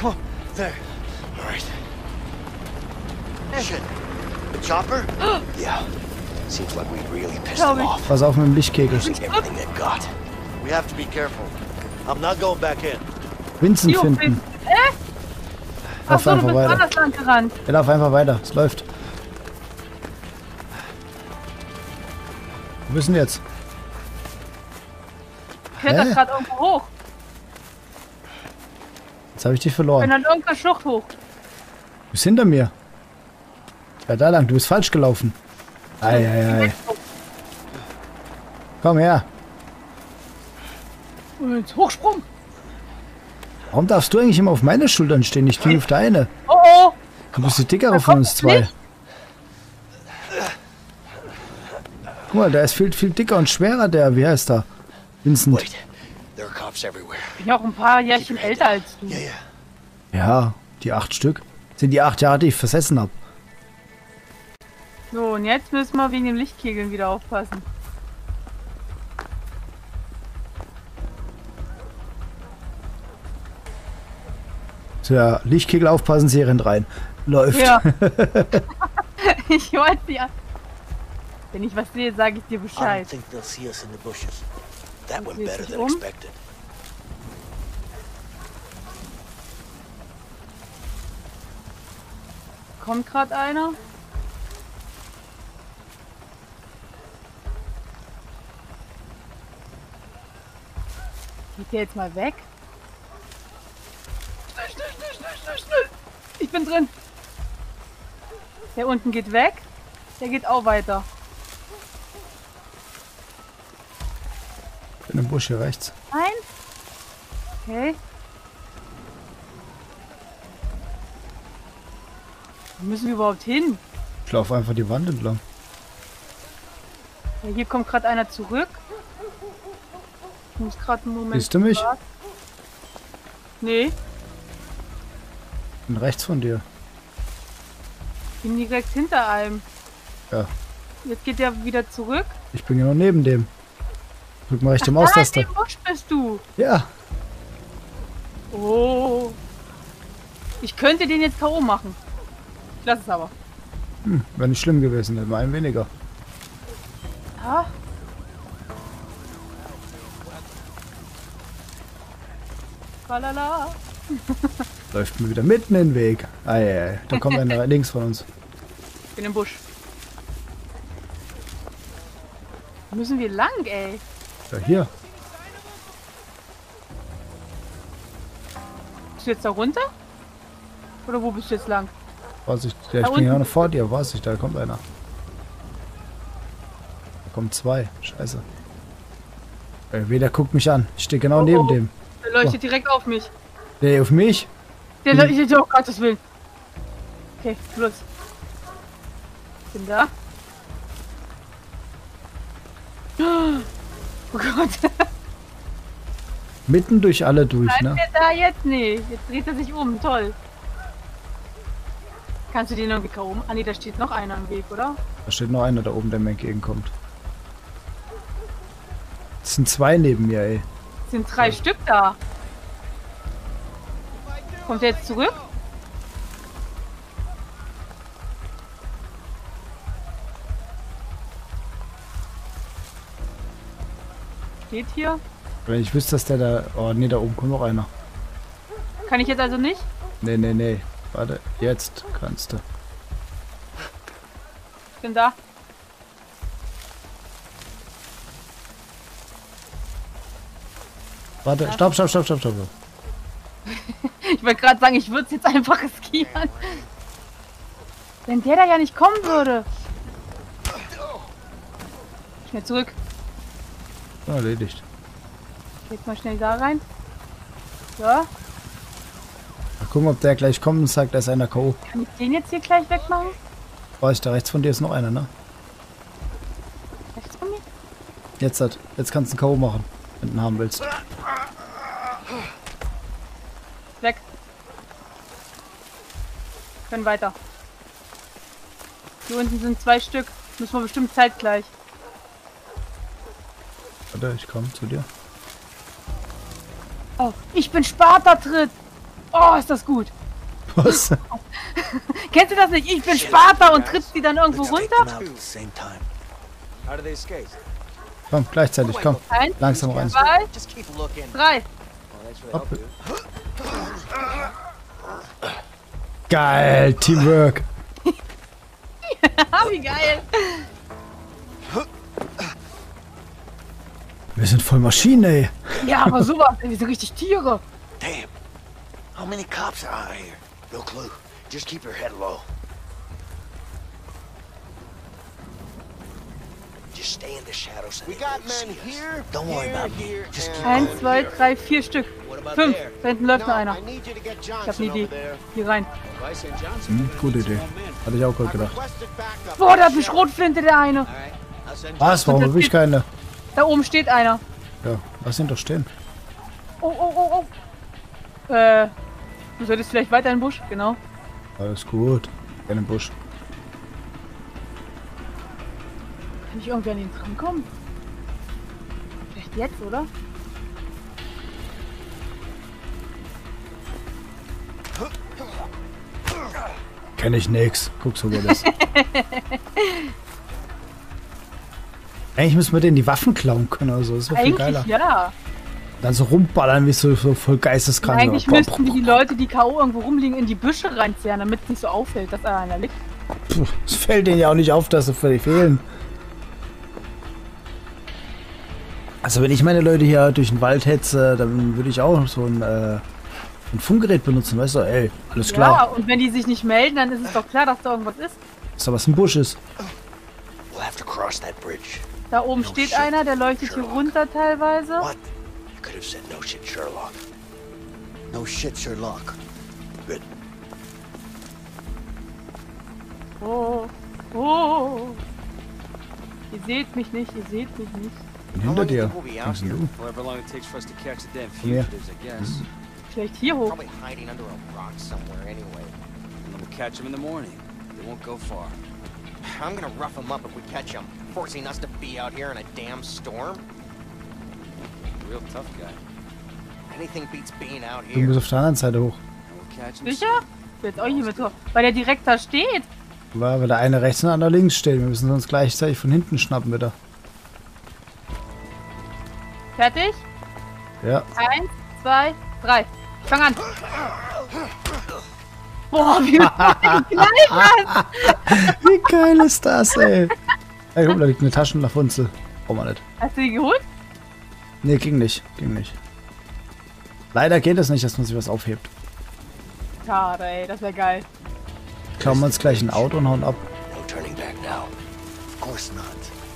Come on. There. All right. Shit. The chopper? Yeah. Seems like we really pissed them off. Pass auf mit dem Lichtkegel. Everything they've got. We have to be careful. I'm not going back in. Vincent finden. Lauf Achso, du einfach bist weiter. anders lang gerannt. Er lauf einfach weiter. Es läuft. Wo bist du denn jetzt? Klettert Hä? gerade irgendwo hoch. Jetzt habe ich dich Wenn verloren. dann irgendeine Schlucht hoch. Du bist hinter mir. Ja, da lang. Du bist falsch gelaufen. Ei. Komm her. Und Hochsprung. Warum darfst du eigentlich immer auf meine Schultern stehen? Ich bin auf deine. Oh oh. Du bist die dickere von uns zwei. Guck mal, der ist viel dicker und schwerer, der. Wie heißt der? Vincent. Wait. There are cops everywhere. Ich bin ja auch ein paar Jährchen älter als du. Yeah. Ja, die 8 Stück. Sind die 8 Jahre, die ich versessen habe. So, und jetzt müssen wir wegen dem Lichtkegeln wieder aufpassen. So, ja, Lichtkegel aufpassen, sie rennt rein. Läuft. Ja. Ich wollte ja. Wenn ich was sehe, sage ich dir I don't Bescheid. think they'll see us in the bushes. That went Dreht better sich than um. expected. Kommt gerade einer? Geht der jetzt mal weg? Schnell. Ich bin drin. Der unten geht weg. Der geht auch weiter. In dem Busch hier rechts. Nein? Okay. Wo müssen wir überhaupt hin? Ich laufe einfach die Wand entlang. Ja, hier kommt gerade einer zurück. Ich muss gerade einen Moment. Siehst du mich? warten. Nee, Ich bin rechts von dir. ich bin direkt hinter einem. Ja. Jetzt geht der wieder zurück. Ich bin genau neben dem. Drück mal rechts im Ah, in Maustaste. dem Busch bist du. Ja. Oh. Ich könnte den jetzt K.O. machen. Ich lass es aber. Wäre nicht schlimm gewesen, hätten wir einen weniger. Ja. Tralala. Läuft mir wieder mitten in den Weg. Ei. Da kommt einer links von uns. Ich bin im Busch. Wo müssen wir lang, ey? Ja, hier. Bist du jetzt da runter? Oder wo bist du jetzt lang? Vorsicht. Ja, ich Da bin unten. ja noch vor dir. Vorsicht, da kommt einer. Da kommen 2. Scheiße. Wer guckt mich an? Ich stehe genau Oh, neben oh. dem. Der leuchtet direkt auf mich. Nee, auf mich? Der leuchtet, oh Gottes Willen. Okay, los. Bin da. Oh Gott. Mitten durch alle durch, Bleibt ne? der da jetzt? Nee, jetzt dreht er sich um. Toll. Kannst du den irgendwie K.O. Ah nee, da steht noch einer im Weg, oder? Da steht noch einer da oben, der mir entgegenkommt. Es sind 2 neben mir, ey. Es sind 3 Stück da. Kommt der jetzt zurück? Steht hier. Wenn ich wüsste, dass der da... Oh, nee, da oben kommt noch einer. Kann ich jetzt also nicht? Nee. Warte, jetzt kannst du. Ich bin da. Warte, stopp. Ich wollte gerade sagen, ich würde es jetzt einfach riskieren. Wenn der da ja nicht kommen würde. Schnell zurück. Ja, erledigt. Jetzt mal schnell da rein. So. Mal gucken, ob der gleich kommt und sagt, da ist einer K.O. Kann ich den jetzt hier gleich wegmachen? Vorsicht, da rechts von dir ist noch einer, ne? Rechts von mir? Jetzt kannst du einen K.O. machen, wenn du ihn haben willst. Weg. Können weiter. Hier unten sind 2 Stück. Müssen wir bestimmt zeitgleich. Warte, ich komme zu dir. Oh, ich bin Sparta-Tritt. Oh, ist das gut. Was? Kennst du das nicht? Ich bin Sparta und trittst die dann irgendwo Let's take them runter? out at the same time. How do they escape? Komm, gleichzeitig, komm. 1, Langsam rein. 2, Just keep looking. 3. Well, thanks for the help, dude. Geil, Teamwork. Wie geil. Wir sind voll Maschinen, ey. Ja, aber sowas, wir sind richtig Tiere. Damn. How many cops are out here? No clue. Just keep your head low. Just stay in the shadows. We got men here. Don't worry about me. Just keep 1, 2, 3, 4 Stück. 5. Da hinten läuft noch einer. need you to get Ich hab Johnson eine Idee. over there. Hier rein. If I send Johnson, Gute Idee. Hatte ich auch gerade gedacht. requested backup. Boah, da hat eine Schrotflinte, der eine. All right, I'll send Was? Warum habe ich keine? Da oben steht einer. Ja, lass ihn doch stehen. Oh, oh, oh, oh. Du solltest vielleicht weiter in den Busch, genau. Alles gut. In den Busch. Kann ich irgendwie an ihn rankommen? Vielleicht jetzt, oder? Kenn ich nix. Guck so, wer das. Eigentlich müssen wir denen die Waffen klauen können oder so. Das wäre viel geiler. Eigentlich ja. Dann so rumballern wie so voll geisteskrank. Eigentlich müssten wir die Leute, die K.O. irgendwo rumliegen, in die Büsche reinzerren, damit es nicht so auffällt, dass da einer liegt. Puh, es fällt denen ja auch nicht auf, dass sie völlig fehlen. Also wenn ich meine Leute hier durch den Wald hetze, dann würde ich auch so ein Funkgerät benutzen, weißt du? Ey, alles Ja, klar. und wenn die sich nicht melden, dann ist es doch klar, dass da irgendwas ist. Ist da was im Busch ist. We'll have to cross that bridge. Da oben steht einer, der leuchtet hier runter teilweise. What? You could have said no shit, Sherlock. No shit, Sherlock. Good. Oh, oh. Ihr seht mich nicht, ihr seht mich nicht. Bin hinter dir. We'll be Was out denn here. du? However long it takes for us to catch the damn Yeah. fugitives, I guess. Vielleicht hier hoch. Probably hiding under a rock somewhere anyway. And then we'll catch them in the morning. They won't go far. I'm gonna rough him up if we catch him. Forcing us to be out here in a damn storm? Real tough guy. Anything beats being out Du here. musst auf der anderen Seite hoch. And we'll catch him. Sicher? Ich will jetzt auch hier mit hoch. Weil der direkt da steht. Weil der eine rechts und der andere links steht. Wir müssen uns gleichzeitig von hinten schnappen, bitte. Fertig? Ja. 1, 2, 3. Fang an. Boah, wie gleich was. Wie geil ist das, ey? Ey, guck, da liegt eine Taschenlafunzel. Brauchen wir nicht. Hast du die geholt? Nee, ging nicht. Ging nicht. Leider geht es nicht, dass man sich was aufhebt. Schade, ey, das wäre geil. Klauen wir uns gleich ein Auto und hauen ab. No turning back now. Of course not.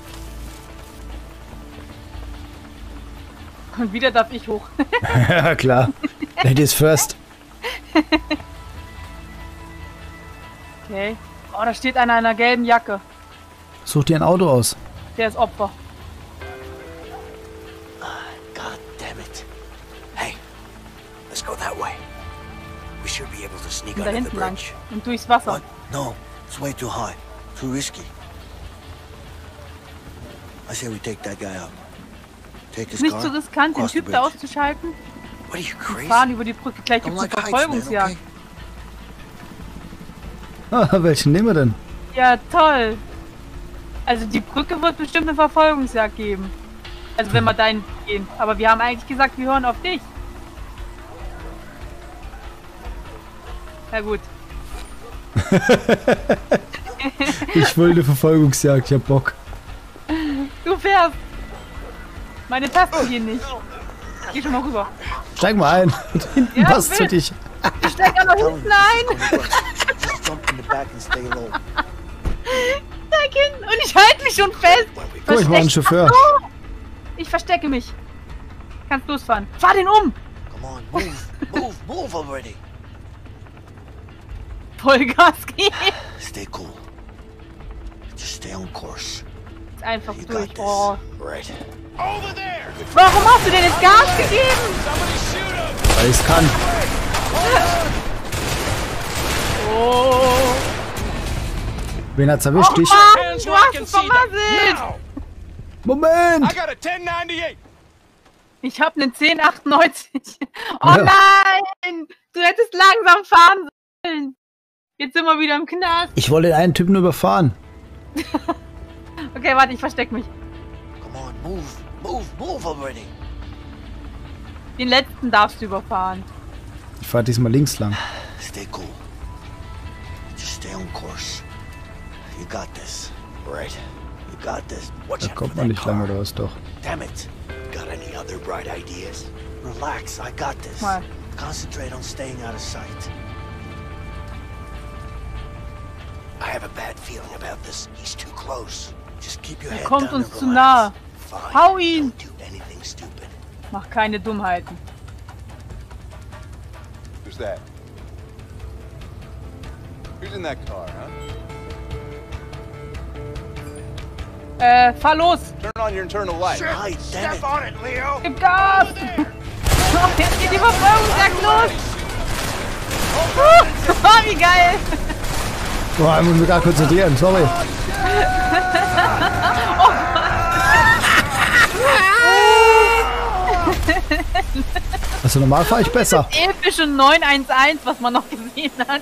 Und wieder darf ich hoch. Ja, klar. Ladies first. Okay. Oh, da steht einer in einer gelben Jacke. Such dir ein Auto aus. Der ist Opfer. God damn it. Hey, let's go that way. We should be able to sneak Und da under the hinten lang. bridge. Und durchs Wasser. What? No, it's way too high. Too risky. I say we take that guy out. Take his Ist nicht car. so riskant, den cross the Typ da bridge. auszuschalten. What are you Und crazy? fahren über die Brücke. Gleich Don't gibt's eine like heights, man, Verfolgungsjagd. okay? Ah, welchen nehmen wir denn? Ja, toll. Also die Brücke wird bestimmt eine Verfolgungsjagd geben. Also wenn wir dahin gehen. Aber wir haben eigentlich gesagt, wir hören auf dich. Na gut. Ich will eine Verfolgungsjagd, ich hab Bock. Du fährst. Meine Tasten gehen nicht. Geh schon mal rüber. Steig mal ein. Hinten Ja, passt ich für will. dich. Ich steig aber hinten ein. Just jump in the back and stay low. Steig hin. Und ich halte mich schon fest. Guck, ich war ein Chauffeur. Ach so. Ich verstecke mich. Kannst losfahren. Fahr den um. Come on, move, move already. Vollgas gehen. Stay cool. Just stay on course. Ist einfach You durch. got this. Oh. Right. Warum hast du denn das Gas gegeben? Weil ich's kann. Oh. Wen hat's erwischt? Dich? Mann, du hast es vermasselt. Moment! I got a 1098. Ich habe einen 1098. Oh Ja. nein! Du hättest langsam fahren sollen. Jetzt sind wir wieder im Knast. Ich wollte den einen Typen nur überfahren. Okay, warte, ich versteck mich. Come on, move already. Den letzten darfst du überfahren. Ich fahre diesmal links lang. Stay cool. Just stay on course. You got this. Right? You got this. Watch Da out kommt for man that nicht car. lang, oder was doch? Damn it. Got any other bright ideas? Relax, I got this. Mal. Concentrate on staying out of sight. I have a bad feeling about this. He's too close. Just keep your Er head kommt down uns and zu nah. relax. Fine. Hau ihn. Don't do anything stupid. Mach keine Dummheiten. Who's that? Who's in that car, huh? Fahr los. Turn on your internal light. Hi, damn it. on it, Leo! Gib Gas. Oh, jetzt geht die Verfolgungsjagd los. Wie geil. Boah, ich muss mich gar konzentrieren, sorry. Also normal fahre ich besser. Epische 911, was man noch gesehen hat.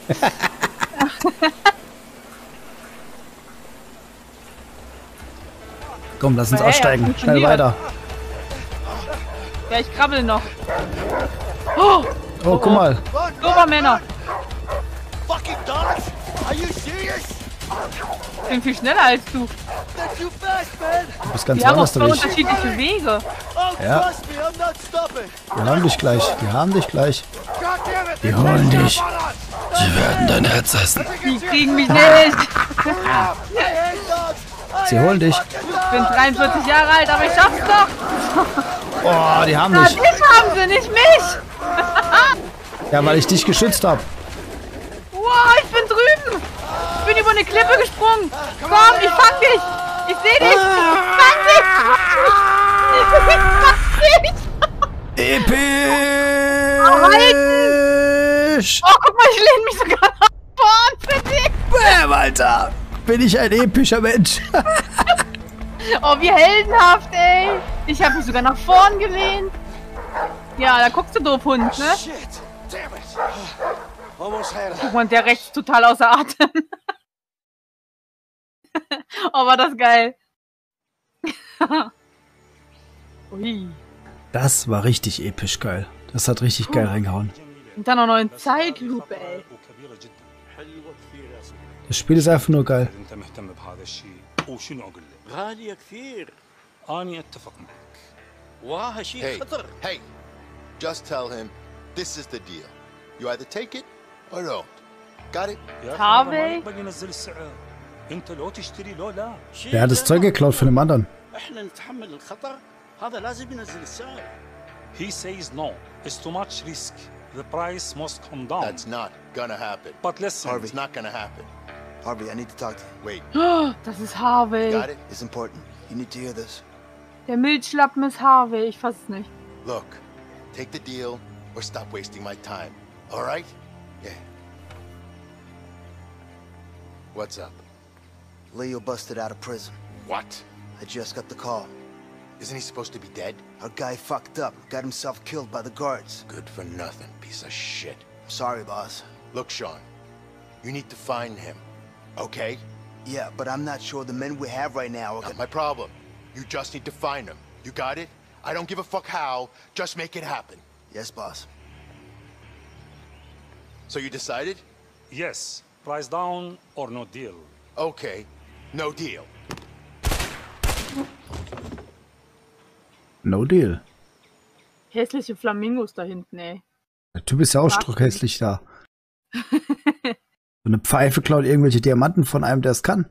Komm, lass uns Hey, aussteigen. Schnell funktioniert. weiter. Ja, ich krabbel noch. Oh, guck mal. Run, Dobermänner. fucking dogs! Are you serious? Ich bin viel schneller als du. They're too fast, man! Du bist ganz Wir haben auch woanders zwei durch. unterschiedliche Wege. Oh, Ja. trust me, I'm not stopping! Wir haben dich gleich. Wir haben dich gleich. God damn it! Wir holen dich. Sie werden dein Herz essen. Die kriegen mich nicht. I hate dogs! Sie holen dich. Ich bin 43 Jahre alt, aber ich schaff's doch. Oh, die haben Na, dich. dich haben sie, nicht mich. Ja, weil ich dich geschützt habe. Wow, ich bin drüben. Ich bin über eine Klippe gesprungen. Komm, ich fang dich. Ich seh dich. Fang dich. Ich fang dich. Episch! Oh, guck mal, ich lehne mich sogar nach vorn für dich. Bäm, Alter! Bin ich ein epischer Mensch. Oh, wie heldenhaft, ey. Ich habe mich sogar nach vorn gelehnt. Ja, da guckst du doof, Hund, ne? Shit! Damn it! Almost had Guck mal, der rechts total außer Atem. Oh, war das geil. Ui. Das war richtig episch geil. Das hat richtig geil reingehauen. Und dann auch noch in Zeitlupe, ey. Das Spiel ist einfach nur geil. انت مهتم بهذا الشيء وشنو اقول لك؟ غالية كثير. اني اتفق معك. واه شيء Hey, خطر. hey, just tell him this is the deal. You either take it or don't. Got it? يا أخي Harvey? هذا ما يقبل ينزل السعر. انت لو تشتري لو لا. Der hat das Zeug geklaut von dem anderen. احنا نتحمل الخطر. هذا لازم ينزل السعر. He says no. It's too much risk. The price must come down. That's not gonna happen. But listen. It's not gonna happen. Harvey, I need to talk to you. Wait, Das ist Harvey. got it? It's important. You need to hear this. Der Milchschlappen ist Harvey. Ich fass es nicht. Look, take the deal or stop wasting my time. All right? Yeah. What's up? Leo busted out of prison. What? I just got the call. Isn't he supposed to be dead? Our guy fucked up, got himself killed by the guards. Good for nothing, piece of shit. I'm sorry, boss. Look, Sean, you need to find him, okay? Yeah, but I'm not sure the men we have right now are Not gonna... my problem. You just need to find him. You got it? I don't give a fuck how. Just make it happen. Yes, boss. So you decided? Yes. Price down or no deal. Okay. No deal. No deal. Hässliche Flamingos da hinten, ey. Der Typ ist ja auch strockhässlich da. So eine Pfeife klaut irgendwelche Diamanten von einem, der es kann.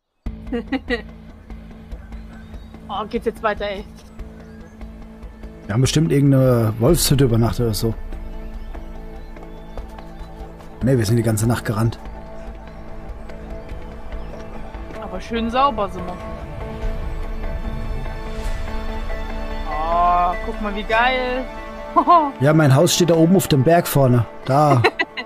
Oh, geht's jetzt weiter, ey. Wir haben bestimmt irgendeine Wolfshütte übernachtet oder so. Ne, wir sind die ganze Nacht gerannt. Aber schön sauber sind wir. Oh, guck mal, wie geil. Ja, mein Haus steht da oben auf dem Berg vorne. Da.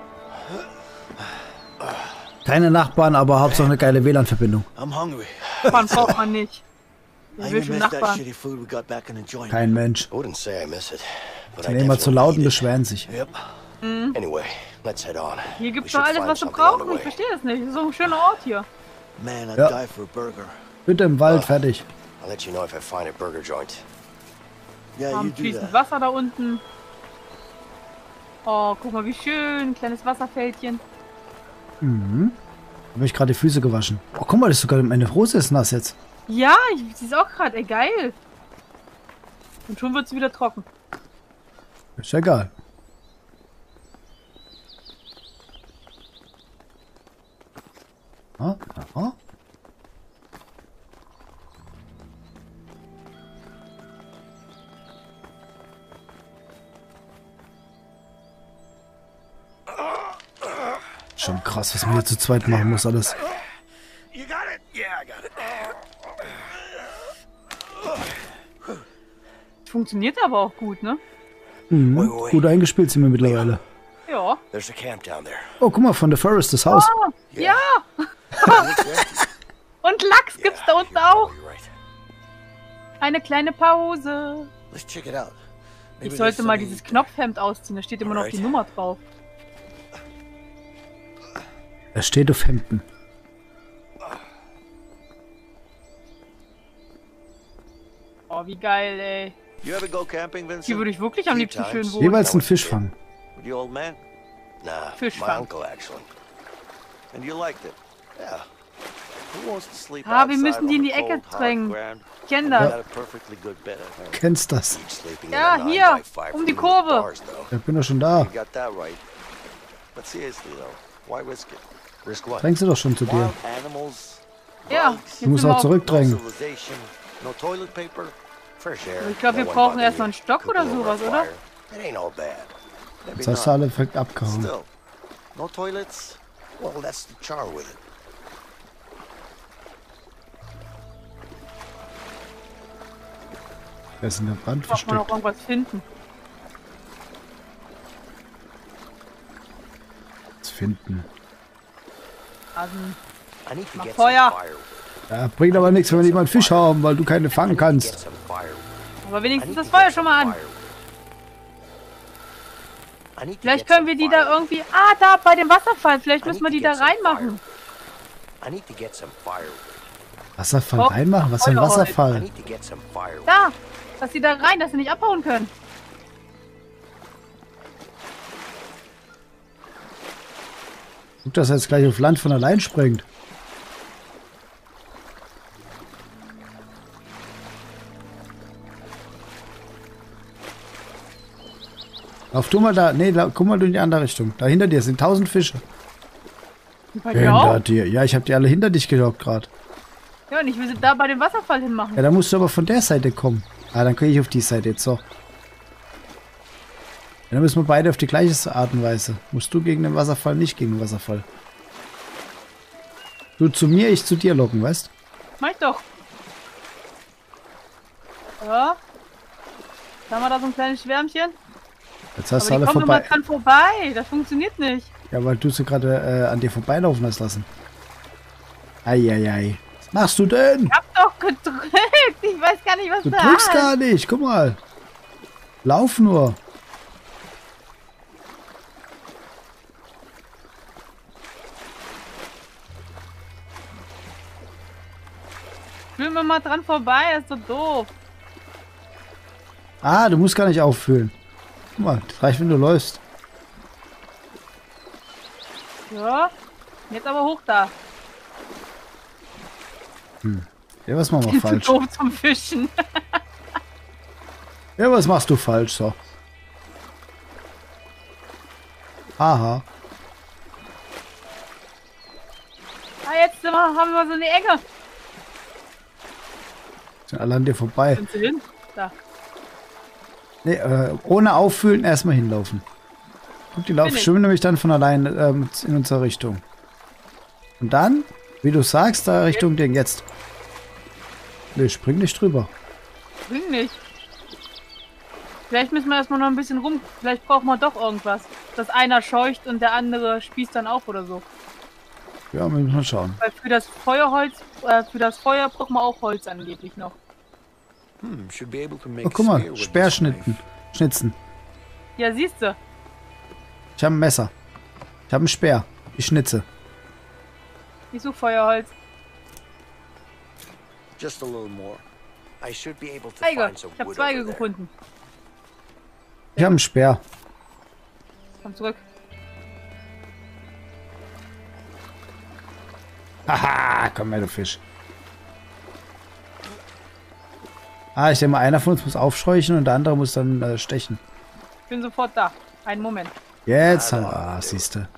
Keine Nachbarn, aber Hauptsache eine geile WLAN-Verbindung. I'm hungry. Man braucht man nicht. I Ich will even schon miss that Nachbarn. shitty food we got back in the joint. Kein Mensch. I wouldn't say I miss it, but Sind immer zu laut und beschweren sich. Yep. Anyway, let's head on. Hier We gibt's doch should alles, find was wir something on the brauchen. Ich way. verstehe das nicht. Das ist so ein schöner Ort hier. Man, I'd Ja. die for a burger. Bitte im Wald, fertig. I'll let you know if I find a burger joint. Yeah, you Haben do fließend that. Wasser da unten. Oh, guck mal, wie schön. Ein kleines Wasserfältchen. Habe ich gerade die Füße gewaschen. Oh, guck mal, das ist sogar meine Hose ist nass jetzt. Ja, ich sehe es auch gerade. Ey, geil. Und schon wird sie wieder trocken. Ist ja egal. Ah, aha. Schon krass, was man hier zu zweit machen muss alles. You got it? Yeah, I got it. Funktioniert aber auch gut, ne? Mhm. Gut eingespielt sind wir mittlerweile. Ja. There's a camp down there. Oh, guck mal, von der Forest das Haus. Ja. Und Lachs gibt's da unten auch. You're right. Eine kleine Pause. Let's check it out. Ich Maybe sollte there's mal something dieses Knopfhemd ausziehen. Da steht immer noch die Nummer drauf. Er steht auf Hemden. Oh, wie geil, ey. You ever go camping, Hier Vincent? würde ich wirklich am liebsten schön wohnen. Jeweils ein Fisch fangen. With your old man? Nah, Fish my fang. uncle actually. And you liked it? Yeah. Who wants to sleep Ah, wir outside müssen die in on die the Ecke cold, hard drängen. ground? Ich kenn We das. got a perfectly good bed at home. Kennst das? Each sleeping in Ja, a hier, 9x5 um die room with Kurve. bars, though. Ich bin doch schon da. You got that right. But seriously though, why risk it? Risk what? Drängst du doch schon zu dir. Wild animals, Ja, bugs, jetzt Du musst sind wir auch no zurückdrängen. civilization, no toilet paper. Fresh air. Ich glaube, wir no one brauchen bothering erst mal einen you. Stock oder Cooking over sowas, a oder? fire. It ain't all bad. Maybe Jetzt hast not. du alle perfekt abgehauen. Still, no toilets. Well, that's the charm with it. Wer ist in der Brand Braucht man noch versteckt? irgendwas finden. Was finden. Also, I need to Mach get Feuer. some firewood. Ja, bringt aber nichts, wenn wir nicht mal einen Fisch haben, weil du keine fangen Get kannst. some firewood. aber I wenigstens need das to Feuer get schon some mal an. firewood. I need to Vielleicht get können some wir die da firewood. irgendwie... Ah, da, bei dem Wasserfall. Vielleicht I müssen need wir to die da get some reinmachen. firewood. I need to get some firewood. Wasserfall Oh, reinmachen? Was für ein Feuerholz. I Wasserfall? need to get some firewood. Da, dass die da rein, dass sie nicht abhauen können. Guck, dass er jetzt gleich auf Land von allein springt. Lauf du mal da. Nee, guck mal du in die andere Richtung. Da hinter dir sind 1000 Fische. Bei dir auch? Hinter dir. Ja, ich habe die alle hinter dich gelockt gerade. Ja, und ich will sie da bei dem Wasserfall hinmachen. Ja, da musst du aber von der Seite kommen. Ah, dann kriege ich auf die Seite jetzt so. Ja, dann müssen wir beide auf die gleiche Art und Weise. Musst du gegen den Wasserfall, nicht gegen den Wasserfall. Du zu mir, ich zu dir locken, weißt? Mach ich doch. Ja. Jetzt haben wir da so ein kleines Schwärmchen. Jetzt hast Aber du die alle kommen immer vorbei. dran vorbei. Das funktioniert nicht. Ja, weil du sie gerade an dir vorbeilaufen hast lassen. Eieiei. Was machst du denn? Ich hab doch gedrückt. Ich weiß gar nicht, was Du da drückst ist. gar nicht. Guck mal. Lauf nur. Fühlen wir mal dran vorbei. Das ist so doof. Ah, du musst gar nicht auffüllen. Guck mal, das reicht, wenn du läufst. Ja. Jetzt aber hoch da. Ja, was machen wir Zu falsch? doof zum Fischen. Ja, was machst du falsch, so? Aha. Ah, jetzt haben wir so eine Ecke. Sind alle an dir vorbei. Sind sie hin? Da. Nee, ohne auffüllen erstmal hinlaufen. Guck, die laufen Bin ich. schwimmen nämlich dann von allein in unsere Richtung. Und dann, wie du sagst, da Richtung Ding. Jetzt. Nee, spring nicht drüber. Bring nicht. Vielleicht müssen wir erstmal noch ein bisschen rum. Vielleicht brauchen wir doch irgendwas. Dass einer scheucht und der andere spießt dann auf oder so. Ja, wir müssen mal schauen. Weil für das Feuerholz, für das Feuer brauchen wir auch Holz angeblich noch. Should be able to make Oh, guck mal, spear with this Speerschnitten. Schnitzen. Ja, siehst du. Ich habe ein Messer. Ich habe einen Speer. Ich schnitze. Ich suche Feuerholz. Just a little more. I should be able to Zweige. find some Ich habe wood Zweige over there. gefunden. Ich habe einen Speer. Komm zurück. Haha, komm her, du Fisch. Ah, ich denke mal, einer von uns muss aufscheuchen und der andere muss dann stechen. Ich bin sofort da. Einen Moment. Jetzt haben wir... Ah, siehst du.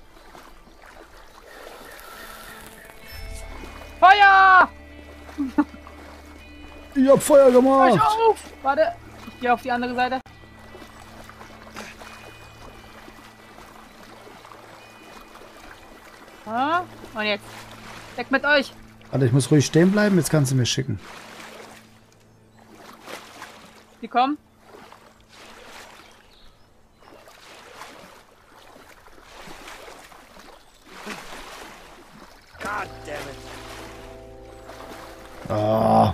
Feuer! Ich hab Feuer Hör gemacht. auf! Warte. Ich gehe auf die andere Seite. Ah, und jetzt. Weg mit euch. Warte, ich muss ruhig stehen bleiben. Jetzt kannst du mir schicken. Die kommen. God damn it. Ah.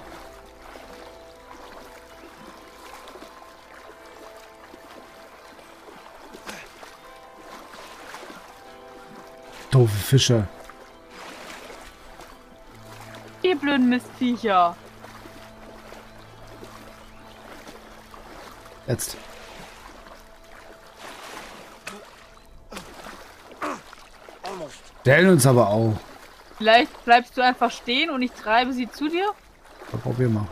Doofe Fische. Die blöden Mistviecher. Jetzt. Stellen uns aber auch. Vielleicht bleibst du einfach stehen und ich treibe sie zu dir. Ja, probier mal.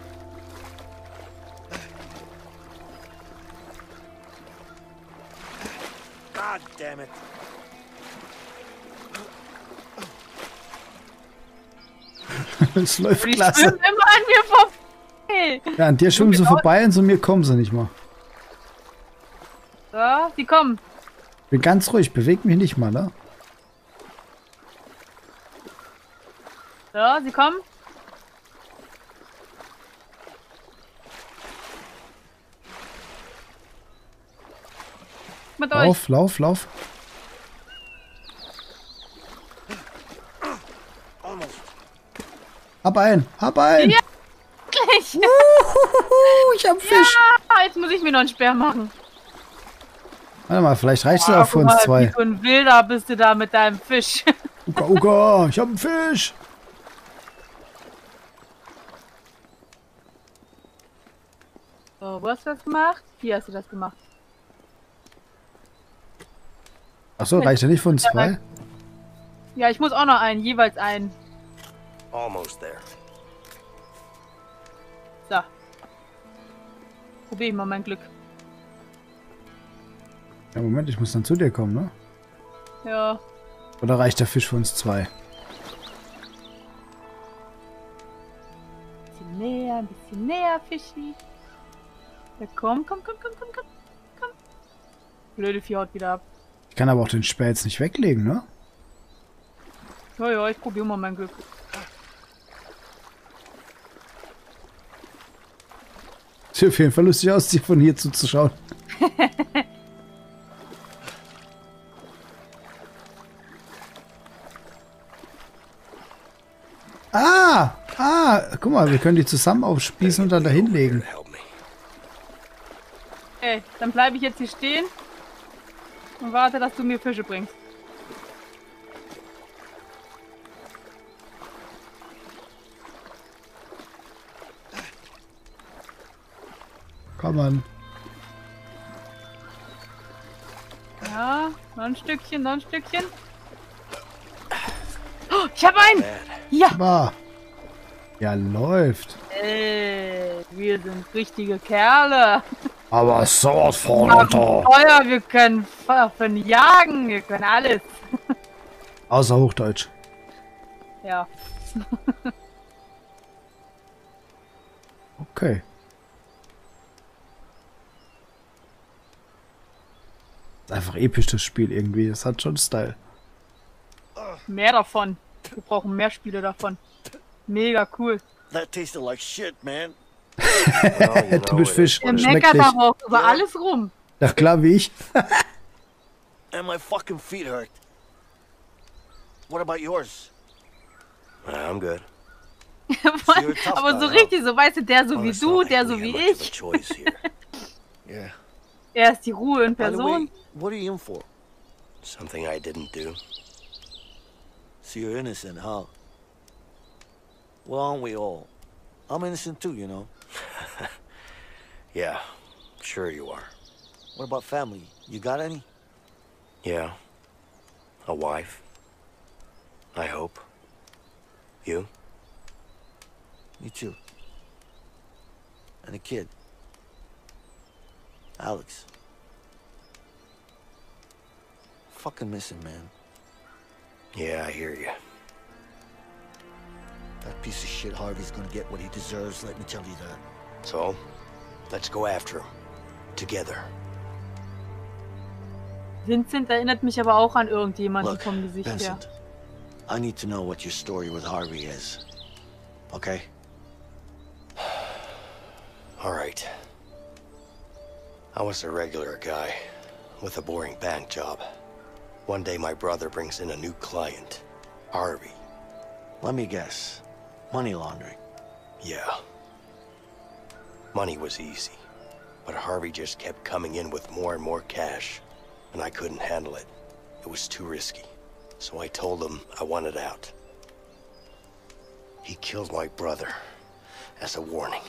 God damn it. Es läuft Die klasse. schwimmen immer an mir vorbei. Ja, an dir schwimmen sie vorbei und zu mir kommen sie nicht mal. So, die kommen. Bin ganz ruhig, beweg mich nicht mal, ne? So, sie kommen. Mit euch. Lauf, lauf, lauf. Hab einen, hab einen. Ja, gleich. Ich hab Fisch. Ja, jetzt muss ich mir noch einen Speer machen. Warte mal, vielleicht reicht es auch für guck uns mal, zwei. Wie so ein Wilder bist du da mit deinem Fisch. Uga, Uga, ich hab einen Fisch. So, wo hast du das gemacht? Hier hast du das gemacht. Achso, reicht ja nicht für uns zwei? Ja, ich muss auch noch einen, jeweils einen. Almost there. So. Probier ich mal mein Glück. Ja, Moment, ich muss dann zu dir kommen, ne? Ja. Oder reicht der Fisch für uns zwei? Ein bisschen näher, Fischi. Ja, komm. Blöde Vieh haut wieder ab. Ich kann aber auch den Speer jetzt nicht weglegen, ne? Ja, ich probiere mal mein Glück. Sieht auf jeden Fall lustig aus, dir von hier zuzuschauen. Guck mal, wir können die zusammen aufspießen und dann dahin legen. Okay, dann bleibe ich jetzt hier stehen und warte, dass du mir Fische bringst. Komm an. Ja, noch ein Stückchen. Oh, ich habe einen! Ja! Aber. Ja, läuft. Wir sind richtige Kerle. Aber sowas von, Wir haben Feuer, wir können Waffen jagen, wir können alles. Außer Hochdeutsch. Ja. Okay. Ist einfach episch, das Spiel irgendwie. Das hat schon Style. Mehr davon. Wir brauchen mehr Spiele davon. Mega cool. That tasted like shit, man. Du bist Fisch. Der Schmeckt meckert nicht. aber auch über alles rum. Ja, klar wie ich. And my fucking feet hurt. What about yours? I'm good. you're a tough Aber guy, so huh? richtig, so weißt du, der so Well, wie it's du, not like der we so have wie much of a ich. choice here. Yeah. Er ist die Ruhe in By the way, Person. what are you in for? Something I didn't do. So you're innocent, huh? Well, aren't we all? I'm innocent too, you know. Yeah, sure you are. What about family? You got any? Yeah. A wife. I hope. You? Me too. And a kid. Alex. Fucking miss him, man. Yeah, I hear you. That piece of shit Harvey's gonna get what he deserves, let me tell you that. So, let's go after him. Together. Vincent erinnert mich aber auch an irgendjemanden Look, vom Gesicht her. Vincent, I need to know what your story with Harvey is. Okay? All right. I was a regular guy with a boring bank job. One day my brother brings in a new client, Harvey. Let me guess. Money laundering. Yeah. Money was easy, but Harvey just kept coming in with more and more cash, and I couldn't handle it. It was too risky, so I told him I wanted out. He killed my brother as a warning.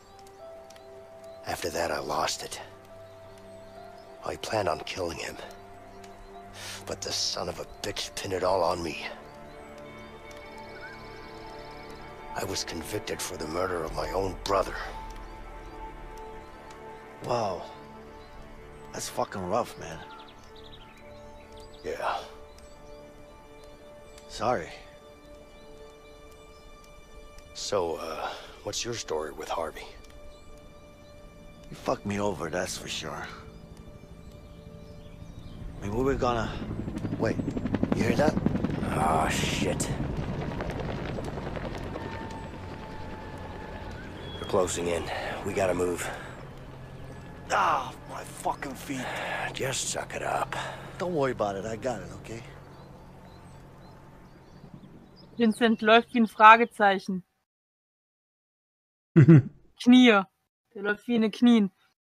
After that, I lost it. I planned on killing him, but the son of a bitch pinned it all on me. I was convicted for the murder of my own brother. Wow. That's fucking rough, man. Yeah. Sorry. So, what's your story with Harvey? You fucked me over, that's for sure. I mean, we were gonna... Wait, you hear that? Oh, shit. They're closing in. We gotta move. Ah, my fucking feet. Just suck it up. Don't worry about it, I got it, okay? Vincent läuft wie ein Fragezeichen. Knie. Der läuft wie in den Knien.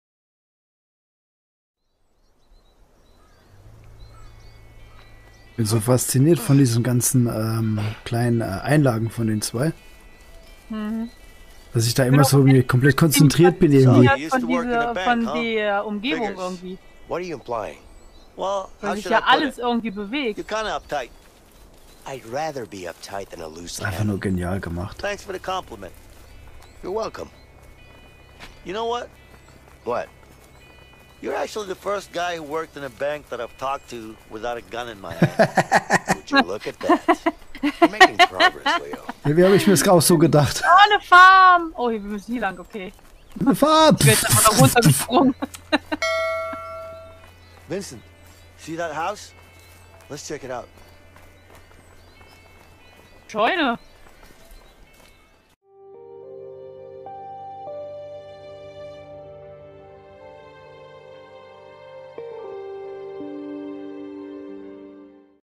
Ich bin so fasziniert von diesen ganzen kleinen Einlagen von den zwei. Dass ich da immer so irgendwie komplett konzentriert bin irgendwie. Von der Umgebung irgendwie. What are you implying? Well, Weil sich ja alles irgendwie bewegt. You're kinda uptight. I'd rather be uptight than a loose Einfach cannon. nur genial gemacht. Thanks for the compliment. You're welcome. You know what? What? You're actually the first guy who worked in a bank that I've talked to without a gun in my hand. Would you look at that? You're making progress, Leo. Ja, wie habe ich mir das auch so gedacht? Oh, eine Farm! Oh, hier, wir müssen hier lang, okay. Eine Farbe! Ich bin jetzt einfach da runtergesprungen. Vincent, see that house? Let's check it out. Scheune.